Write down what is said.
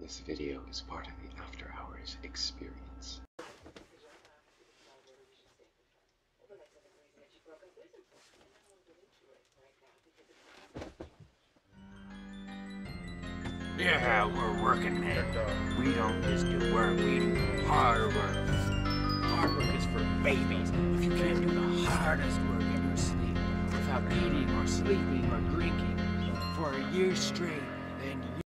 This video is part of the After Hours experience. Yeah, we're working men. We don't just do work, we do hard work. Hard work is for babies. If you can't do the hardest work in your sleep without eating or sleeping or drinking for a year straight, then